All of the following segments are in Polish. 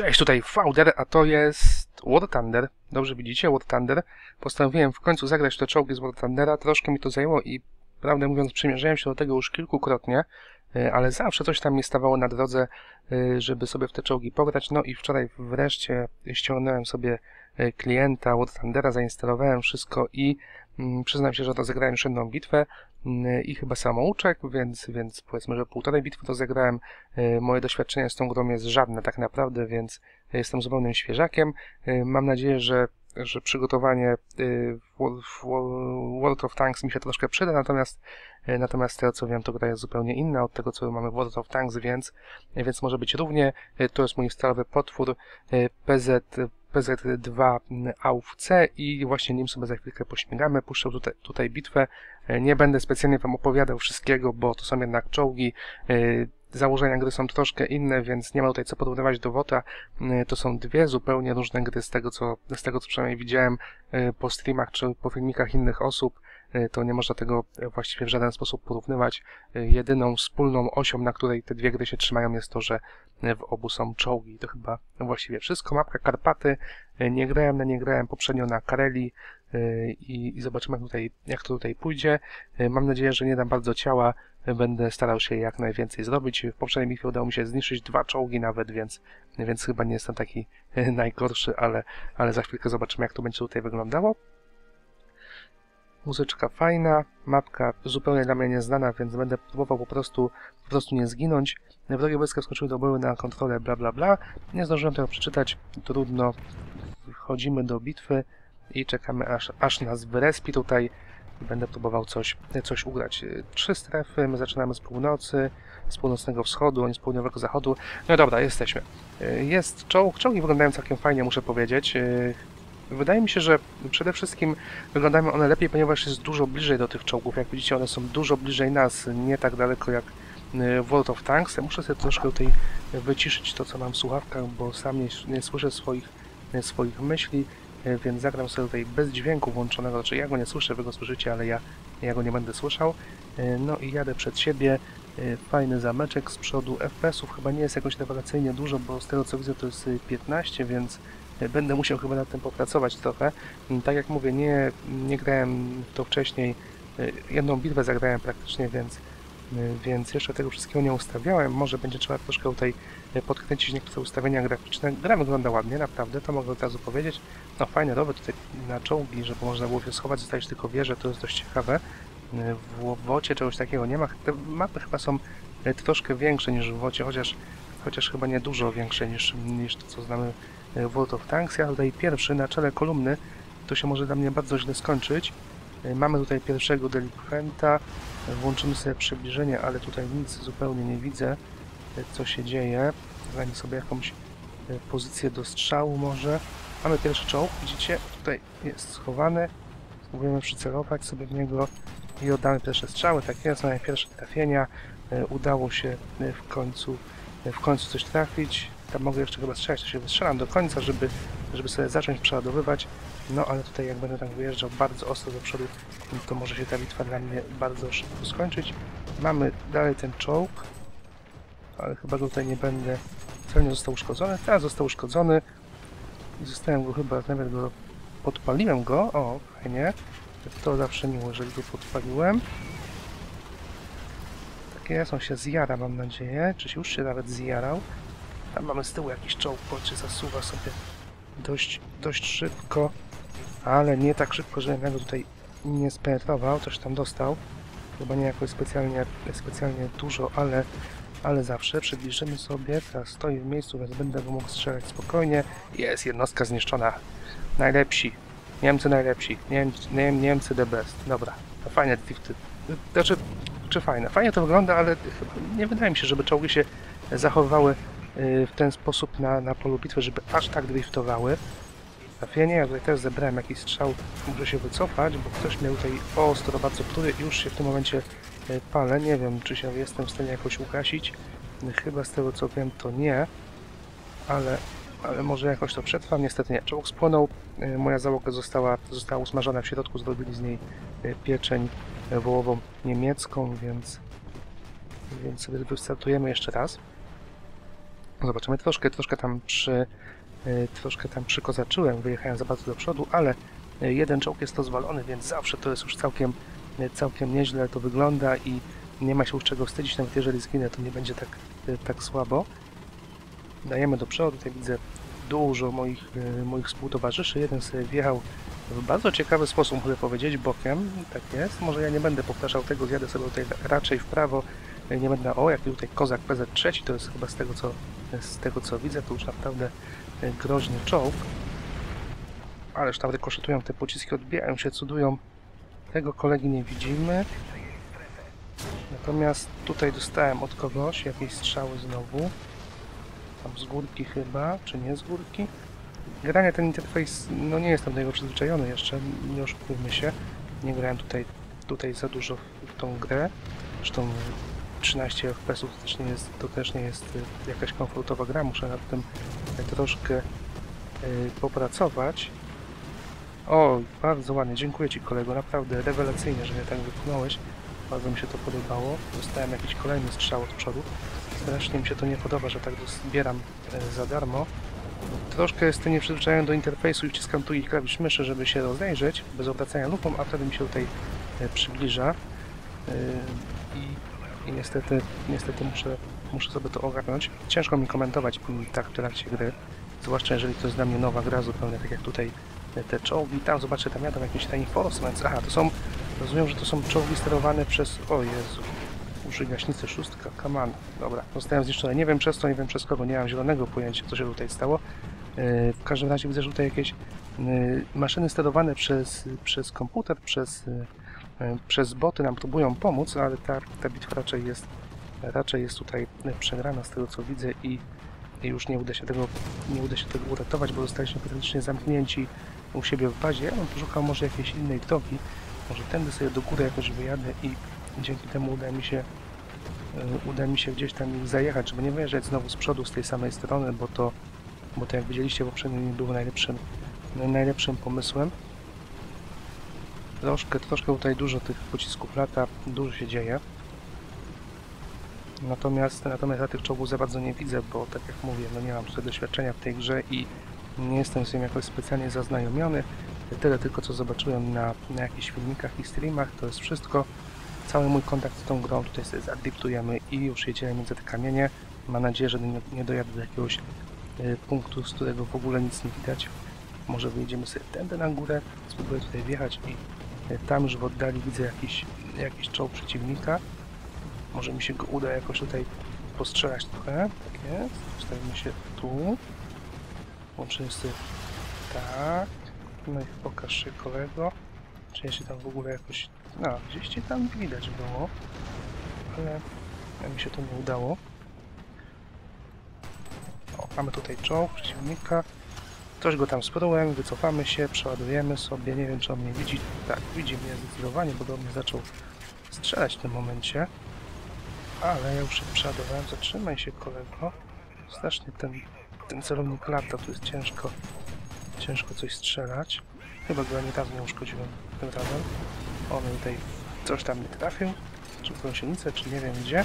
Cześć, tutaj Fauder, a to jest War Thunder. Dobrze widzicie, War Thunder. Postanowiłem w końcu zagrać te czołgi z War Thundera. Troszkę mi to zajęło i prawdę mówiąc przymierzałem się do tego już kilkukrotnie, ale zawsze coś tam mi stawało na drodze, żeby sobie w te czołgi pograć. No i wczoraj wreszcie ściągnąłem sobie klienta War Thundera, zainstalowałem wszystko i przyznam się, że rozegrałem już jedną bitwę i chyba samouczek, więc powiedzmy, że półtorej bitwy to zagrałem. Moje doświadczenie z tą grą jest żadne tak naprawdę, więc jestem zupełnym świeżakiem. Mam nadzieję, że przygotowanie w World of Tanks mi się troszkę przyda, natomiast tego co wiem, to gra jest zupełnie inna od tego co mamy w World of Tanks, więc może być równie. To jest mój stalowy potwór PZ2 AUFC i właśnie nim sobie za chwilkę pośmigamy. Puszczę tutaj bitwę. Nie będę specjalnie wam opowiadał wszystkiego, bo to są jednak czołgi. Założenia gry są troszkę inne, więc nie ma tutaj co porównywać do WOTA. To są dwie zupełnie różne gry z tego co przynajmniej widziałem po streamach czy po filmikach innych osób. To nie można tego właściwie w żaden sposób porównywać. Jedyną wspólną osią, na której te dwie gry się trzymają, jest to, że w obu są czołgi. To chyba właściwie wszystko. Mapka Karpaty. Nie grałem poprzednio na Kareli i zobaczymy jak to tutaj pójdzie. Mam nadzieję, że nie dam bardzo ciała. Będę starał się jak najwięcej zrobić. W poprzedniej bitwie udało mi się zniszczyć 2 czołgi nawet, więc chyba nie jestem taki najgorszy, ale za chwilkę zobaczymy jak to będzie tutaj wyglądało. Muzyczka fajna, mapka zupełnie dla mnie nieznana, więc będę próbował po prostu nie zginąć. Wrogie wojska wskoczyły do boju na kontrolę, bla bla bla. Nie zdążyłem tego przeczytać, trudno. Wchodzimy do bitwy i czekamy aż nas wyrespi tutaj. Będę próbował coś ugrać. 3 strefy, my zaczynamy z północy, z północnego wschodu, oni z południowego zachodu. No dobra, jesteśmy. Jest czołg, czołgi wyglądają całkiem fajnie, muszę powiedzieć. Wydaje mi się, że przede wszystkim wyglądają one lepiej, ponieważ jest dużo bliżej do tych czołgów. Jak widzicie, one są dużo bliżej nas, nie tak daleko jak w World of Tanks. Ja muszę sobie troszkę tutaj wyciszyć to, co mam w słuchawkach, bo sam nie słyszę swoich myśli, więc zagram sobie tutaj bez dźwięku włączonego. Znaczy ja go nie słyszę, wy go słyszycie, ale ja go nie będę słyszał. No i jadę przed siebie. Fajny zameczek z przodu. FPS-ów chyba nie jest jakoś rewelacyjnie dużo, bo z tego co widzę to jest 15, więc będę musiał chyba nad tym popracować trochę. Tak jak mówię, nie grałem w to wcześniej. Jedną bitwę zagrałem praktycznie, więc jeszcze tego wszystkiego nie ustawiałem. Może będzie trzeba troszkę tutaj podkręcić niektóre ustawienia graficzne. Gra wygląda ładnie, naprawdę, to mogę od razu powiedzieć. No fajne rowy tutaj na czołgi, żeby można było się schować, zostawić tylko wieże, to jest dość ciekawe. W WOcie czegoś takiego nie ma. Te mapy chyba są troszkę większe niż w WOcie, chociaż chyba nie dużo większe niż to, co znamy w World of Tanks. Ja tutaj pierwszy na czele kolumny, to się może dla mnie bardzo źle skończyć. Mamy tutaj pierwszego delikwenta, włączymy sobie przybliżenie, ale tutaj nic zupełnie nie widzę, co się dzieje. Zajmę sobie jakąś pozycję do strzału może. Mamy pierwszy czołg, widzicie? Tutaj jest schowany. Spróbujemy przycelować sobie w niego i oddamy pierwsze strzały. Tak jest, mamy pierwsze trafienia. Udało się w końcu coś trafić. Tam mogę jeszcze chyba strzelać, to się wystrzelam do końca, żeby sobie zacząć przeładowywać. No ale tutaj jak będę tak wyjeżdżał bardzo ostro do przodu, to może się ta bitwa dla mnie bardzo szybko skończyć. Mamy dalej ten czołg, ale chyba go tutaj nie będę... Celnie został uszkodzony. Teraz został uszkodzony. I zostałem go chyba, nawet go podpaliłem go. O, fajnie. To zawsze miło, jeżeli go podpaliłem. Tak jest, on się zjara, mam nadzieję. Czy się już się nawet zjarał? Tam mamy z tyłu jakiś czołg, czy zasuwa sobie dość szybko, ale nie tak szybko, żebym ja go tutaj nie spenetrował, coś tam dostał. Chyba nie jakoś specjalnie dużo, ale zawsze przybliżymy sobie. Teraz stoi w miejscu, więc będę go mógł strzelać spokojnie. Jest jednostka zniszczona. Najlepsi. Niemcy najlepsi. Niemcy the best. Dobra, to fajne drifty. Znaczy, czy fajne? Fajnie to wygląda, ale nie wydaje mi się, żeby czołgi się zachowywały w ten sposób na polu bitwy, żeby aż tak driftowały. Trafienie, ja tutaj też zebrałem jakiś strzał, muszę się wycofać, bo ktoś mnie tutaj ostro bardzo pruje i już się w tym momencie palę. Nie wiem, czy się jestem w stanie jakoś ugasić. Chyba z tego co wiem to nie, ale może jakoś to przetrwam. Niestety nie. Czołg spłonął, moja załoga została usmażona w środku, zrobili z niej pieczeń wołową niemiecką, więc sobie wystartujemy jeszcze raz. Zobaczymy, troszkę tam przykozaczyłem, wyjechałem za bardzo do przodu, ale jeden czołg jest rozwalony, więc zawsze to jest już całkiem nieźle to wygląda i nie ma się już czego wstydzić, nawet jeżeli zginę, to nie będzie tak słabo. Dajemy do przodu, tutaj widzę dużo moich współtowarzyszy. Jeden sobie wjechał w bardzo ciekawy sposób, mogę powiedzieć, bokiem. Tak jest. Może ja nie będę powtarzał tego, zjadę sobie tutaj raczej w prawo. Nie będę... O, jaki tutaj kozak PZ-3, to jest chyba z tego co widzę, to już naprawdę groźny czołg. Ależ tam rykoszetują te pociski, odbijają się, cudują. Tego kolegi nie widzimy. Natomiast tutaj dostałem od kogoś jakieś strzały znowu. Tam z górki chyba, czy nie z górki? Granie ten interfejs, no nie jestem do niego przyzwyczajony jeszcze, nie oszukujmy się. Nie grałem tutaj za dużo w tą grę. Zresztą 13 FPS-ów to też nie jest jakaś komfortowa gra, muszę nad tym troszkę popracować. O, bardzo ładnie, dziękuję Ci kolego, naprawdę rewelacyjnie, że mnie tak wypchnąłeś. Bardzo mi się to podobało. Dostałem jakiś kolejny strzał od przodu. Strasznie mi się to nie podoba, że tak zbieram za darmo. Troszkę jestem nieprzyzwyczajony do interfejsu i wciskam tu i klawisz myszy, żeby się rozejrzeć, bez obracania lupą, a wtedy mi się tutaj przybliża. I niestety muszę sobie to ogarnąć. Ciężko mi komentować tak w trakcie gry, zwłaszcza jeżeli to jest dla mnie nowa gra, zupełnie tak jak tutaj te czołgi. Tam zobaczcie, tam jadą jakieś reinforcements. Aha, to są, rozumiem, że to są czołgi sterowane przez... O Jezu, użyj gaśnicy, szóstka, come on. Dobra, zostałem zniszczony. Nie wiem przez to, nie wiem przez kogo, nie mam zielonego pojęcia, co się tutaj stało. W każdym razie widzę, że tutaj jakieś maszyny sterowane przez komputer, przez boty nam próbują pomóc, ale ta bitwa raczej jest tutaj przegrana z tego co widzę i już nie uda się tego uratować, bo zostaliśmy praktycznie zamknięci u siebie w bazie. Ja bym poszukał może jakiejś innej drogi, może tędy sobie do góry jakoś wyjadę i dzięki temu uda mi się gdzieś tam zajechać, żeby nie wyjeżdżać znowu z przodu z tej samej strony, bo to jak widzieliście poprzednio nie było najlepszym pomysłem. Troszkę tutaj dużo tych pocisków lata, dużo się dzieje. Natomiast ja tych czołgów za bardzo nie widzę, bo tak jak mówię, no nie mam tutaj doświadczenia w tej grze i nie jestem z tym jakoś specjalnie zaznajomiony. Tyle tylko co zobaczyłem na jakichś filmikach i streamach, to jest wszystko. Cały mój kontakt z tą grą tutaj sobie zadyktujemy i już jedziemy między te kamienie. Mam nadzieję, że nie dojadę do jakiegoś punktu, z którego w ogóle nic nie widać. Może wyjedziemy sobie tędy na górę, spróbuję tutaj wjechać i tam już w oddali widzę jakiś czołg przeciwnika. Może mi się go uda jakoś tutaj postrzelać trochę. Tak jest. Ustawimy się tu. Łączymy sobie tak. No i pokaż się kolego. Czy ja się tam w ogóle jakoś... No, gdzieś cię tam widać było. Ale mi się to nie udało. O, mamy tutaj czołg przeciwnika. Coś go tam spróbujemy, wycofamy się, przeładujemy sobie. Nie wiem, czy on mnie widzi. Tak, widzi mnie zdecydowanie, bo do mnie zaczął strzelać w tym momencie. Ale ja już się przeładowałem. Zatrzymaj się, kolego. Strasznie ten celownik lata, tu jest ciężko coś strzelać. Chyba go nie tak nie uszkodziłem tym razem. On tutaj coś tam nie trafił. Czy w gąsienicę, czy nie wiem gdzie.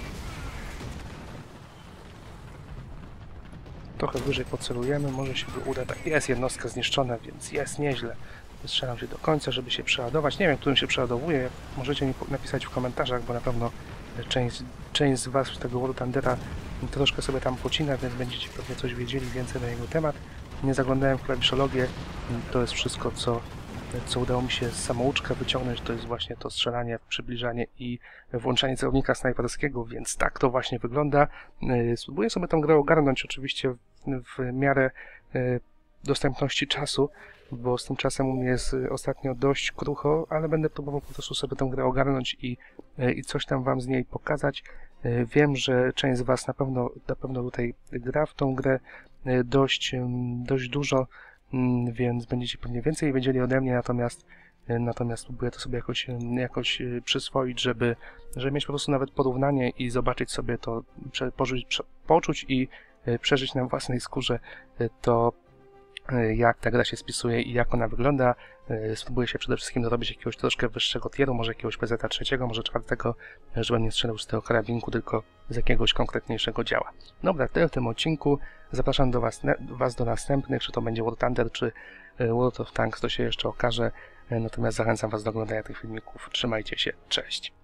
Trochę wyżej pocelujemy, może się go uda. Tak, jest jednostka zniszczona, więc jest nieźle. Strzelam się do końca, żeby się przeładować. Nie wiem, którym się przeładowuje. Możecie mi napisać w komentarzach, bo na pewno część z Was z tego War Thundera troszkę sobie tam pocina, więc będziecie pewnie coś wiedzieli więcej na jego temat. Nie zaglądałem w klawiszologię. To jest wszystko, co udało mi się z samouczka wyciągnąć. To jest właśnie to strzelanie, przybliżanie i włączanie celownika snajperskiego, więc tak to właśnie wygląda. Spróbuję sobie tę grę ogarnąć oczywiście w miarę dostępności czasu, bo z tym czasem u mnie jest ostatnio dość krucho, ale będę próbował po prostu sobie tę grę ogarnąć i coś tam Wam z niej pokazać. Wiem, że część z Was na pewno tutaj gra w tą grę dość dużo, więc będziecie pewnie więcej wiedzieli ode mnie, natomiast próbuję to sobie jakoś przyswoić, żeby mieć po prostu nawet porównanie i zobaczyć sobie to, poczuć i przeżyć na własnej skórze to, jak ta gra się spisuje i jak ona wygląda. Spróbuję się przede wszystkim dorobić jakiegoś troszkę wyższego tieru, może jakiegoś PZ trzeciego, może czwartego, żebym nie strzelał z tego karabinku, tylko z jakiegoś konkretniejszego działa. Dobra, tyle w tym odcinku. Zapraszam Was do następnych, czy to będzie War Thunder, czy World of Tanks, to się jeszcze okaże. Natomiast zachęcam Was do oglądania tych filmików. Trzymajcie się, cześć!